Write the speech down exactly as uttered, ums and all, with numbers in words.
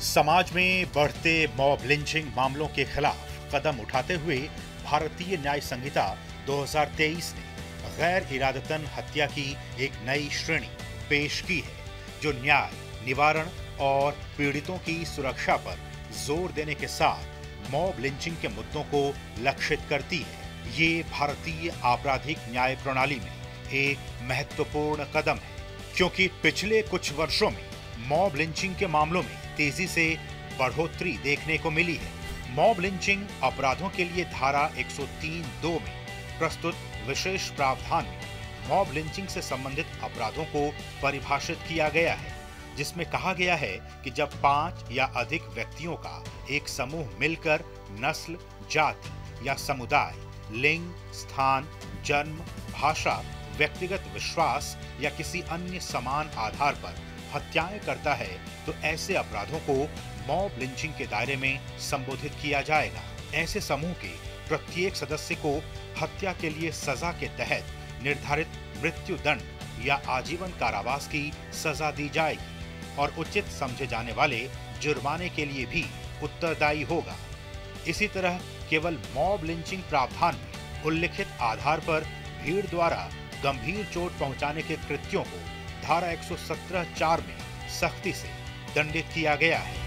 समाज में बढ़ते मॉब लिंचिंग मामलों के खिलाफ कदम उठाते हुए भारतीय न्याय संहिता दो हज़ार तेईस ने गैर इरादतन हत्या की एक नई श्रेणी पेश की है, जो न्याय, निवारण और पीड़ितों की सुरक्षा पर जोर देने के साथ मॉब लिंचिंग के मुद्दों को लक्षित करती है। ये भारतीय आपराधिक न्याय प्रणाली में एक महत्वपूर्ण कदम है, क्योंकि पिछले कुछ वर्षों में मॉब लिंचिंग के मामलों में तेजी से बढ़ोतरी देखने को मिली है। मॉब लिंचिंग अपराधों के लिए धारा एक सौ तीन दो में प्रस्तुत विशेष प्रावधान में मॉब लिंचिंग से संबंधित अपराधों को परिभाषित किया गया है, जिसमें कहा गया है कि जब पांच या अधिक व्यक्तियों का एक समूह मिलकर नस्ल, जाति या समुदाय, लिंग, स्थान, जन्म, भाषा, व्यक्तिगत विश्वास या किसी अन्य समान आधार पर हत्याएं करता है, तो ऐसे अपराधों को मॉब लिंचिंग के दायरे में संबोधित किया जाएगा। ऐसे समूह के प्रत्येक सदस्य को हत्या के लिए सजा के तहत निर्धारित मृत्यु दंड या आजीवन कारावास की सजा दी जाएगी और उचित समझे जाने वाले जुर्माने के लिए भी उत्तरदायी होगा। इसी तरह केवल मॉब लिंचिंग प्रावधान में उल्लिखित आधार पर भीड़ द्वारा गंभीर चोट पहुंचाने के कृत्यों को धारा एक सौ सत्रह चार में सख्ती से दंडित किया गया है।